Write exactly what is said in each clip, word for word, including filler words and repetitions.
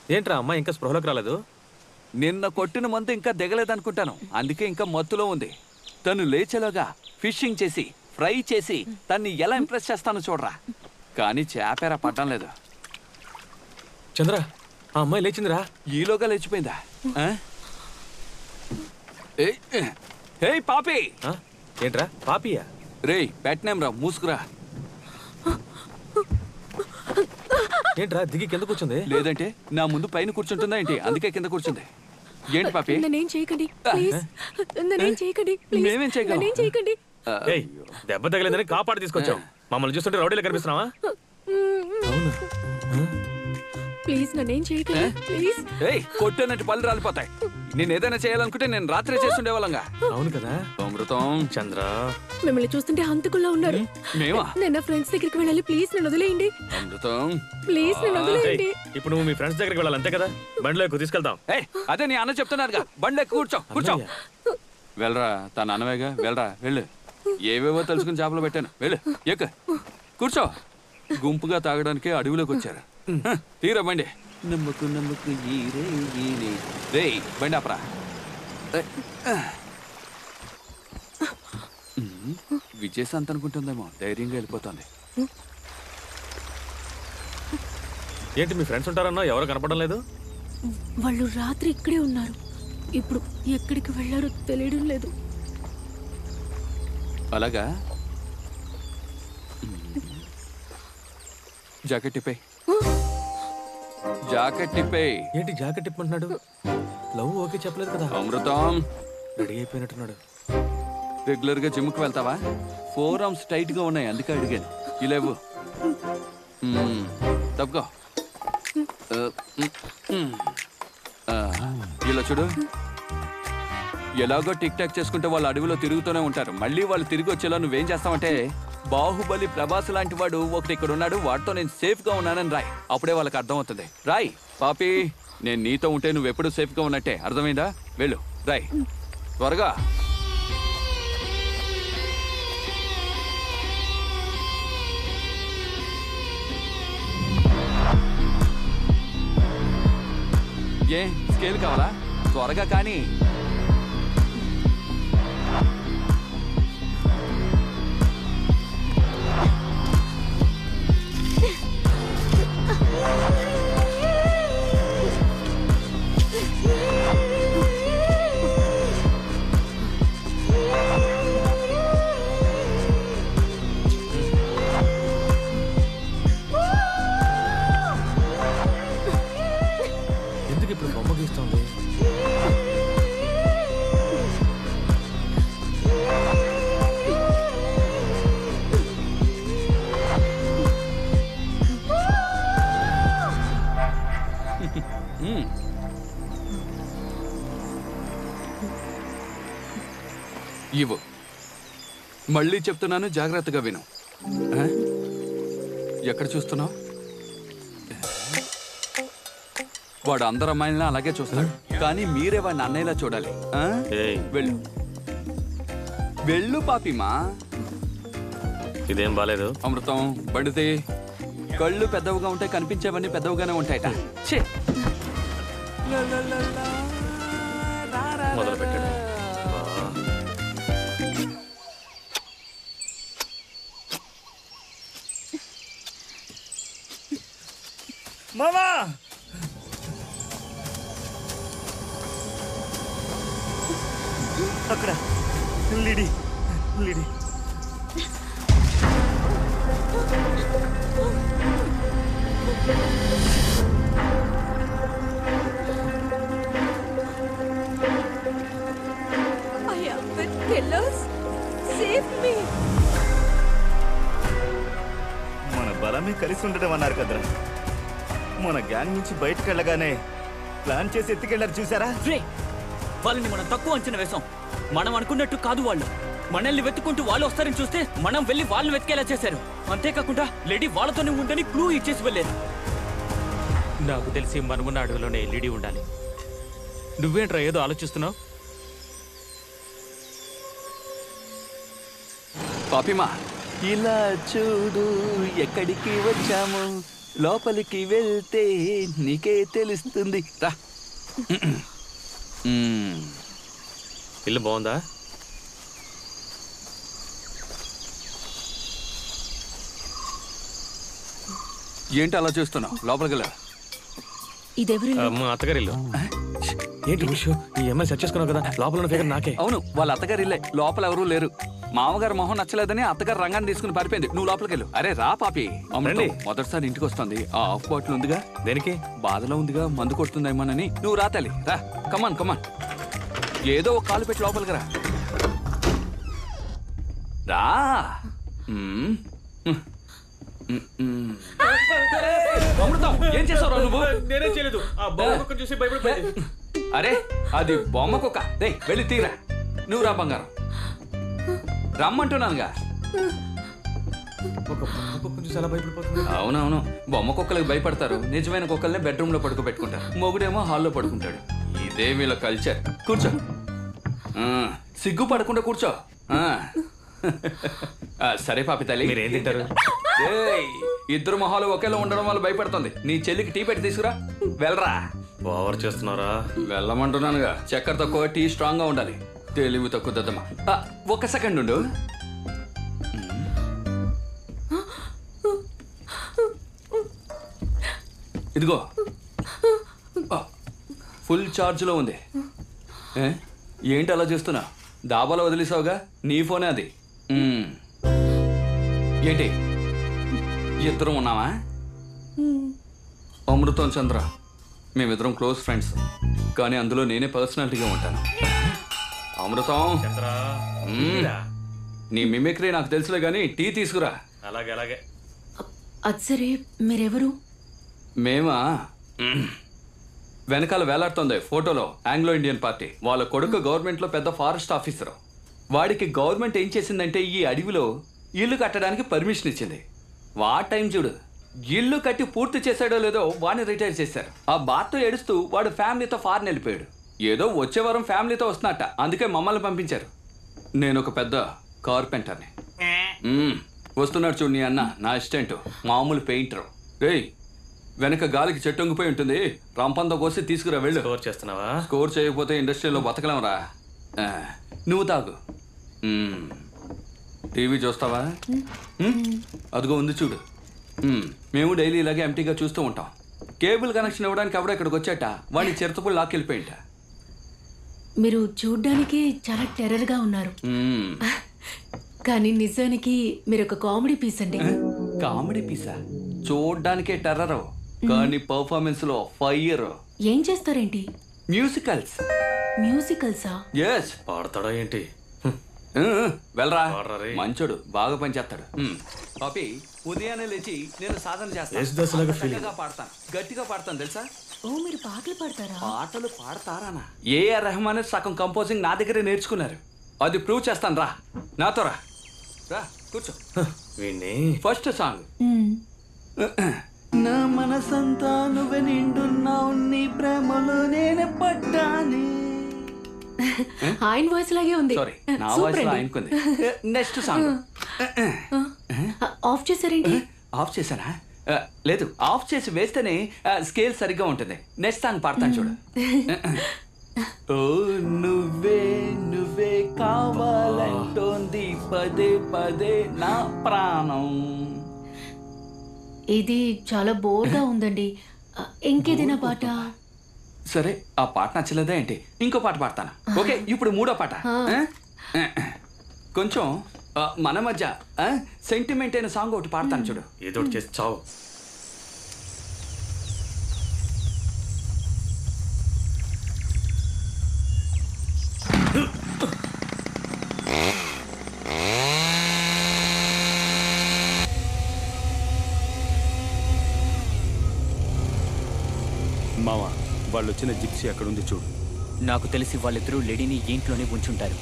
ఏంట్రా అమ్మ ఇంకా స్పృహలోకి రాలేదు? నిన్న కొట్టిన మందు ఇంకా దిగలేదనుకుంటాను, అందుకే ఇంకా మత్తులో ఉంది. తను లేచేలోగా ఫిషింగ్ చేసి ఫ్రై చేసి తన్ని ఎలా ఇంప్రెస్ చేస్తానో చూడరా. కానీ చేపేరా పడ్డం లేదు. చంద్ర, ఆ అమ్మాయి లేచిందిరా. ఈలోగా లేచిపోయిందా? హే పాపి! ఏంట్రా పాపియా? రే పెట్టనేం రా, మూసుకురా. ఏంట్రా దిగి కింద కూర్చుంది? లేదంటే నా ముందు పైన కూర్చుంటుందా ఏంటి, అందుకే కింద కూర్చుంది. ఏంటి పాపి? నన్నేం చేయకండి ప్లీజ్, నన్నేం చేయకండి ప్లీజ్. మేమేం చేయగలం? నన్నేం చేయకండి. దెబ్బ తగలేదని కాపాడు తీసుకొచ్చాం. మమ్మల్ని చూస్తుంటే రౌడీలో కనిపిస్తున్నావా? ప్లీజ్ నన్నేం చేయకండి ప్లీజ్. ఏయ్ కొట్టేనట్టు పళ్ళు రాలిపోతాయి. నేను ఏదైనా చేయాలనుకుంటే నేను రాత్రి చేస్తుండే వాళ్ళంగా. అవును కదా అమృతం. చంద్ర, మిమ్మల్ని చూస్తుంటే హంతకుల్లా ఉన్నారు. మేమా? నేను ఫ్రెండ్స్ దగ్గరికి వెళ్ళాలి, ప్లీజ్ నన్ను వదిలేయండి. అమృతం ప్లీజ్ నన్ను వదిలేయండి. ఇప్పుడు నువ్వు మీ ఫ్రెండ్స్ దగ్గరికి వెళ్ళాలి అంతే కదా? బండిలో ఎక్కువ తీసుకెళ్తాం. అదే నీ అన్న చెప్తున్నారుగా, బండిలో ఎక్కువ కూర్చో కూర్చో. వెళ్ళరా, తన అనవేగా, వెళ్ళరా వెళ్ళు. ఏవేవో తెలుసుకుని చేపలు పెట్టాను, వెళ్ళు ఎక్క కూర్చో. గుంపుగా తాగడానికి అడవిలోకి వచ్చారు. తీరా బండి. నమ్మకు నమ్మకు రే బండి ఆపరా. విజయశాంత్ అనుకుంటుందేమో, ధైర్యంగా వెళ్ళిపోతుంది. ఏంటి మీ ఫ్రెండ్స్ ఉంటారన్నా, ఎవరు కనపడడం లేదు? వాళ్ళు రాత్రి ఇక్కడే ఉన్నారు, ఇప్పుడు ఎక్కడికి వెళ్ళారో తెలియడం లేదు. అలాగా? జాకెట్ టిప్పే, జాకెట్ టిప్పే. ఏంటి జాకెట్ టిప్పంటున్నాడు? లవ్ ఓకే చెప్పలేదు కదా? అమృతం రెడీ అయిపోయినట్టున్నాడు. రెగ్యులర్ గా జిమ్ కి వెళ్తావా? ఫోర్ ఆర్మ్స్ టైట్ గా ఉన్నాయి, అందుకే అడిగాను. ఇలేవు తప్పుకో. ఇలా చూడు, ఎలాగో టిక్ టాక్ చేసుకుంటే వాళ్ళు అడవిలో తిరుగుతూనే ఉంటారు. మళ్ళీ వాళ్ళు తిరిగి వచ్చేలా నువ్వేం చేస్తావంటే, బాహుబలి ప్రభాస్ లాంటి వాడు ఒకటి ఇక్కడ ఉన్నాడు, వాడితో నేను సేఫ్ గా ఉన్నానని రాయ్. అప్పుడే వాళ్ళకి అర్థం అవుతుంది. రాయ్ పాపి, నేను నీతో ఉంటే నువ్వు ఎప్పుడు సేఫ్ గా ఉన్నట్టే, అర్థమైందా? వెళ్ళు రాయ్ త్వరగా. ఏ స్కేల్ కావాలా? త్వరగా కానీ. ఎందుకు ఇప్పుడు బొమ్మ గీస్తుంది? ఇవ్వు. మళ్ళీ చెప్తున్నాను, జాగ్రత్తగా విను. ఎక్కడ చూస్తున్నావు? వాడు అందరు అమ్మాయిలను అలాగే చూస్తాడు, కానీ మీరే వాడిని అన్నయ్యలా చూడాలి. వెళ్ళు వెళ్ళు పాపిమా. ఇదేం బాలేదు. అమృతం బండితే. కళ్ళు పెద్దవిగా ఉంటాయి, కనిపించేవన్నీ పెద్దవిగానే ఉంటాయట. మొదలు పెట్టాడు. మామా, అక్కడ లిడి లిడి మన బలమే కలిసి ఉండడం అన్నారు కదరా. మన గ్యాంగ్ నుంచి బయటకు వెళ్ళగానే ప్లాన్ చేసి ఎత్తుకెళ్ళారు చూసారా? వాళ్ళని మనం తక్కువ అంచనా వేసాం. మనం అనుకున్నట్టు కాదు వాళ్ళు. మనల్ని వెతుక్కుంటూ వాళ్ళు వస్తారని చూస్తే మనం వెళ్ళి వాళ్ళని వెతికేలా చేశారు. అంతేకాకుండా లేడీ వాళ్ళతోనే ఉందని క్లూ ఇచ్చేసి వెళ్ళారు. నాకు తెలిసి మనమున్న అడవిలోనే లేడీ ఉండాలి. నువ్వేంట్రా ఏదో ఆలోచిస్తున్నావు? పాపిమా, ఇలా చూడు ఎక్కడికి వచ్చాము, లోపలికి వెళ్తే నీకే తెలుస్తుంది రా. మ్మ్. ఇల్లు బాగుందా? ఏంటి అలా చూస్తున్నావు? లోపలికి వెళ్ళా. ఇదెవరి మా అత్తగారి ఇల్లు. ఏంటి విషయం? ఈ అమ్మాయి సెట్ చేసుకున్నావు కదా, లోపల ఉన్న ఫిగర్ నాకే. అవును, వాళ్ళ అత్తగారు ఇల్లే. లోపల ఎవరూ లేరు. మామగారు మొహం నచ్చలేదని అత్తగారు రంగాన్ని తీసుకుని పారిపోయింది. నువ్వు లోపలికి వెళ్ళు. అరే రా పాపి. రండి. మొదటిసారి ఇంటికి వస్తుంది. ఆ ఆఫ్ బాటిల్ ఉందిగా, దేనికి? బాధలో ఉందిగా, మందు కొడుతుందేమోనని. నువ్వు రా తల్లి, రా. కమాన్ కమాన్. ఏదో ఒక కాలు పెట్టి లోపలికి రా. రా. మ్మ్. మ్మ్. మ్మ్. అమృతం, ఏం చేసావు నువ్వు? నేనేం చేయలేదు. ఆ బొమ్మ చూసి భయపడిపోయింది. అరే అది బొమ్మ కుక్క. రే వెళ్ళి తీరా. నువ్వు రా బంగారం, రమ్మంటున్నానుగా. ఒక బొమ్మ కుక్క చూసి అలా భయపడిపోతుంది. అవునవును, బొమ్మ కుక్కలకు భయపడతారు. నిజమైన కుక్కల్ని బెడ్రూమ్ లో పడుకోబెట్టుకుంటారు. మొగుడేమో హాల్లో పడుకుంటాడు. ఇదే వీళ్ళ కల్చర్. కూర్చో. ఆ, సిగ్గు పడకుండా కూర్చో. ఆ. ఆ, సరే పాపి తల్లి. మీరేం తింటారు? ఏయ్, ఇద్దరు మొహాలు ఒకేలా ఉండడం వల్ల భయపడుతుంది. నీ చెల్లికి టీ పెట్టి తీసుకురా. వెళ్ళరా. ఓవర్ చేస్తున్నారా? వెళ్ళమంటున్నానుగా. చక్కెర తక్కువ, టీ స్ట్రాంగ్ గా ఉండాలి. తెలివి తక్కువ దద్దమ్మ. ఆ, ఒక సెకండ్ ఉండు. ఇదిగో, ఫుల్ ఛార్జ్లో ఉంది. ఏ? ఏంటి అలా చూస్తున్నా? దాబాలో వదిలేసావుగా, నీ ఫోనే అది. మ్మ్. ఏంటి ఇద్దరం ఉన్నావా? అమృతం చంద్ర మేమిద్దరం క్లోజ్ ఫ్రెండ్స్, కానీ అందులో నేనే పర్సనాలిటీగా ఉంటాను. అమృతం, మ్మ్. నీ మిమిక్రీ నాకు తెలుసులే, కానీ టీ తీసుకురా. అలాగే అలాగే. అది సరే, మీరెవరు? మేమా? వెనకాల వేలాడుతుంది ఫోటోలో ఆంగ్లో ఇండియన్ పార్టీ. వాళ్ళ కొడుకు గవర్నమెంట్ లో పెద్ద ఫారెస్ట్ ఆఫీసర్. వాడికి గవర్నమెంట్ ఏం చేసిందంటే ఈ అడవిలో ఇల్లు కట్టడానికి పర్మిషన్ ఇచ్చింది. వా టైం చూడు. ఇల్లు కట్టి పూర్తి చేశాడో లేదో వాడిని రిటైర్ చేశారు. ఆ బాధతో ఏడుస్తూ వాడు ఫ్యామిలీతో ఫారెన్ వెళ్ళిపోయాడు. ఏదో వచ్చే వారం ఫ్యామిలీతో వస్తున్నట్ట, అందుకే మమ్మల్ని పంపించారు. నేను ఒక పెద్ద కార్పెంటర్ని. మ్మ్. వస్తున్నాడు చూడు నీ అన్న, నా అసిస్టెంట్, మామూలు పెయింటర్. రేయ్, వెనక గాలికి చెట్టు వంగిపోయి ఉంటుంది, రంపంతో కోసి తీసుకురా. వెళ్ళు. స్కోర్ చేస్తున్నావా? స్కోర్ చేయకపోతే ఇండస్ట్రీలో బతకలేమరా. ఆ, నువ్వు తాగు. మ్మ్. టీవీ చూస్తావా? మ్మ్. అదిగో ఉంది చూడు. మ్మ్. మేము డైలీ ఇలాగే ఎంటీగా చూస్తూ ఉంటాం. కేబుల్ కనెక్షన్ ఇవ్వడానికి ఎవడో ఇక్కడికి వచ్చాట, వాడిని చిరతపుడు లాక్కెళ్ళిపోయింట. మీరు చూడ్డానికి చాలా టెర్రర్గా ఉన్నారు, మ్మ్. కానీ నిజానికి మీరు ఒక కామెడీ పీస్ అండి. కామెడీ పీసా? చూడ్డానికే టెర్రరు, కానీ పర్ఫార్మెన్స్ లో ఫైర్. ఏం చేస్తారేంటి? మ్యూజికల్స్. మ్యూజికల్సా? ఎస్. పాడతాడా ఏంటి? వెళ్ళరా. పాడరా రే. మంచోడు, బాగా పనిచేస్తాడు. పాపి, ఉదయాన్నే లేచి నేను సాధన ఎస్ దశలాగా చేస్తాను. feeling. గట్టిగా పాడతాను, గట్టిగా పాడతాను తెలుసా? ఓ, మీరు పాటలు పాడతారా? పాటలు పాడతారానా? ఏఆర్ రెహమాన్ సగం కంపోజింగ్ నా దగ్గరే నేర్చుకున్నారు. అది ప్రూవ్ చేస్తాను. రా నాతో రా. రా కూర్చో. వీణ్ణి ఫస్ట్ సాంగ్. మ్మ్. నా మనసంతా నువ్వే నిండున్నావు, నీ ప్రేమలో నేను పడ్డాని. ఆయన వాయిస్ లాగే ఉంది. సారీ, నా సూపర్ వాయిస్ లో అండి. ఆయనకుంది. Next song. ఆఫ్ చేశారేంటి? ఆఫ్ చేశానా? ఆ, లేదు, ఆఫ్ చేసి వేస్తేనే స్కేల్ సరిగ్గా ఉంటుంది. నెక్స్ట్ సాంగ్ పాడతాను చూడు. ఓ నువ్వే నువ్వే కావాలంటోంది పదే పదే నా ప్రాణం. ఇది చాలా బోర్గా ఉందండి. ఆ, ఇంకేదైనా పాట? సరే, ఆ పాట నచ్చలేదా ఏంటి? ఇంకో పాట పాడతాను. ఓకే, ఇప్పుడు మూడో పాట. ఆ? కొంచెం ఆ, మన మధ్య సెంటిమెంట్ అయిన సాంగ్ ఒకటి పాడతాను చూడు. ఏదో ఒకటి చేసి చావు. మావా, వాళ్ళు వచ్చిన జిప్సీ అక్కడ ఉంది చూడు. నాకు తెలిసి వాళ్ళిద్దరూ లేడీని ఇంట్లోనే ఉంచుంటారు.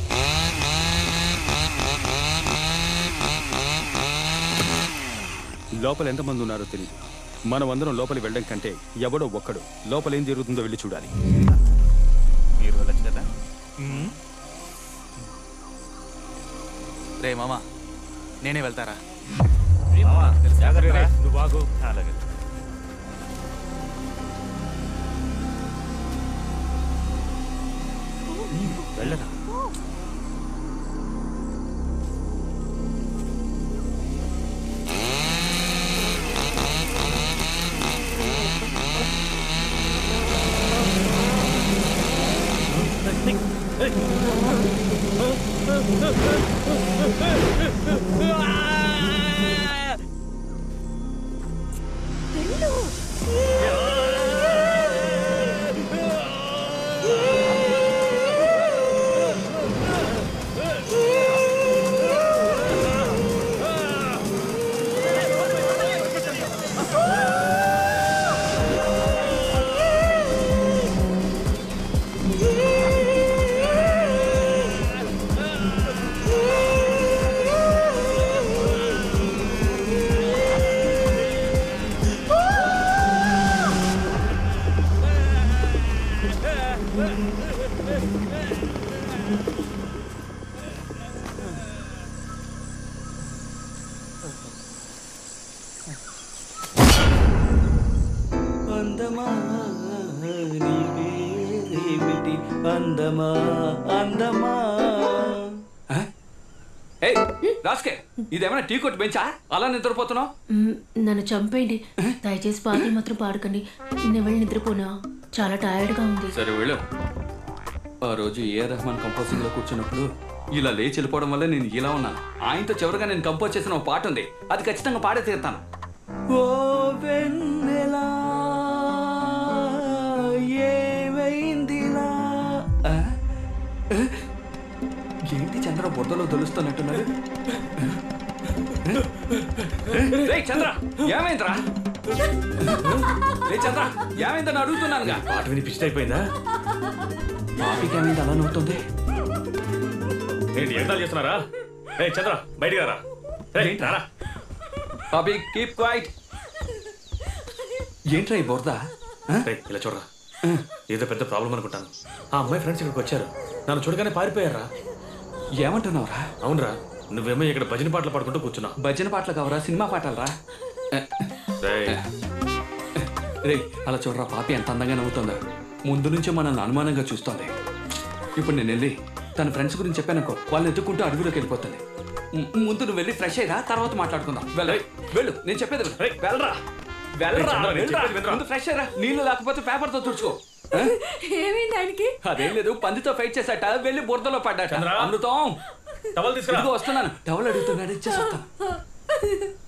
లోపల ఎంతమంది ఉన్నారో తెలియదు. మనం అందరం లోపలికి వెళ్ళడం కంటే ఎవడో ఒక్కడు లోపల ఏం జరుగుతుందో వెళ్ళి చూడాలి. మీరు వెళ్ళచ్చు కదా. రే మామా, నేనే వెళ్తారా? నువ్వు బాగు. వెళ్ళరా. అందమా నీ పేరేమిటి అందమా అందమా ఏయ్ రాస్కే ఇదేమైనా టీ కొట్టు బెంచా అలా నిద్రపోతున్నావు? మ్, నన్ను చంపేయండి దయచేసి పాటలు మాత్రం పాడకండి. నేను వెళ్ళి నిద్రపోనా, చాలా టైర్డ్గా ఉంది. సరే వెళ్ళు. ఆ రోజు ఏఆర్ రెహమాన్ కంపోజింగ్ లో కూర్చున్నప్పుడు ఇలా లేచి వెళ్ళిపోవడం వల్ల నేను ఇలా ఉన్నాను. ఆయనతో చివరిగా నేను కంపోజ్ చేసిన ఒక పాట ఉంది, అది ఖచ్చితంగా పాడే తీరుతాను. ఓ వెన్నెలా ఏమైందిలా. ఆ? ఆ? ఏంటి చంద్ర బుర్రలో తెలుస్తున్నట్టున్నాడు? రేయ్ చంద్ర ఏమైందిరా? రే చంద్ర ఏమైందని అడుగుతున్నానుగా. పాట విని పిచ్చి అయిపోయిందా? పాపికి ఏమైంది అలా నవ్వుతుంది? ఏంటి ఎంతాలు చేస్తున్నారా? ఏ చంద్ర బయటికి రారా. రేయ్, రారా. పాపి కీప్ క్వైట్. ఏంట్రా ఈ బురద? రేయ్, ఇలా చూడరా, ఏదో పెద్ద ప్రాబ్లం అనుకుంటాను. ఆ అమ్మాయి ఫ్రెండ్స్ ఇక్కడికి వచ్చారు, నన్ను చూడగానే పారిపోయారా. ఏమంటున్నావురా? అవునరా, నువ్వేమో ఇక్కడ భజన పాటలు పాడుకుంటూ కూర్చున్నావు. భజన పాటలు కావరా, సినిమా పాటలరా? రే అలా చూడరా, పాపి ఎంత అందంగా నవ్వుతుందా. ముందు నుంచే మనల్ని అనుమానంగా చూస్తోంది. ఇప్పుడు నేను వెళ్ళి తన ఫ్రెండ్స్ గురించి చెప్పానుకో, వాళ్ళని ఎత్తుకుంటూ అడుగులోకి వెళ్ళిపోతుంది. ముందు నువ్వు వెళ్ళి ఫ్రెష్ అయ్యరా, తర్వాత మాట్లాడుకుందాం. వెళ్ళు వెళ్ళు, నేను చెప్పేది విను. వెళ్ళరా వెళ్ళరా ముందు ఫ్రెష్ అయ్యరా. నీళ్ళు లేకపోతే పేపర్తో తుడుచుకో. ఏమైంది ఆయనకి? అదేం లేదు, పందితో ఫైట్ చేశాట, వెళ్ళి బురదలో పడ్డాట. అమృతం టవల్ తీసుకురా. వస్తున్నాను. టవల్ అడుగుతున్నాడు, ఇచ్చేసి వస్తాను.